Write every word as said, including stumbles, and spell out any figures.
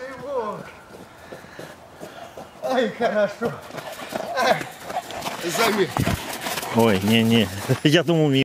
Ничего. Ай, хорошо. Ай, зови. Ой, не-не, я думал,